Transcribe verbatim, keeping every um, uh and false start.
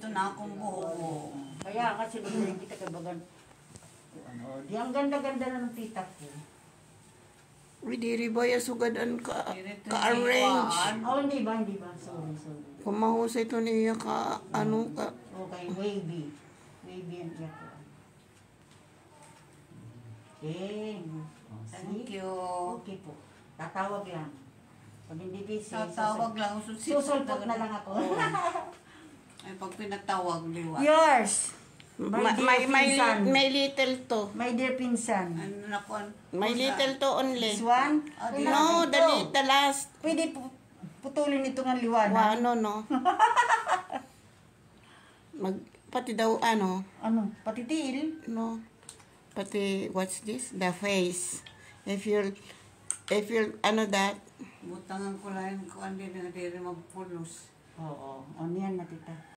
ito na akong buho. Kaya nga sinunod kita kabagan. Ano, di ang ganda-ganda na ng tita ko. Uy, diri ba yung sugadan ka, ka-arrange? Oh, hindi ba, hindi ba? Sorry, sorry. Kung mahusay ito niya ka, ano ka? Okay, wavy. Wavy ang iya ko. Okay. Thank you. Okay po. Tatawag lang. Pag hindi busy, Tatawag lang. susulpot na lang ako. Ay, pag pinatawag, liwa. Yours! Ma- may, may, may little to. My dear pinsan. Ano na ko? May little to only. This one? Ah, No, the, li- the last. Pwede pu- putulin ito ng liwanag. Wa, ano, no? Mag, pati daw, ano? Ano? Pati tiil? No. Pati, what's this? The face. If you're, if you're, ano that? Butangan ko lang ko, hindi na hindi magpulos. Oo. Ano yan na tita?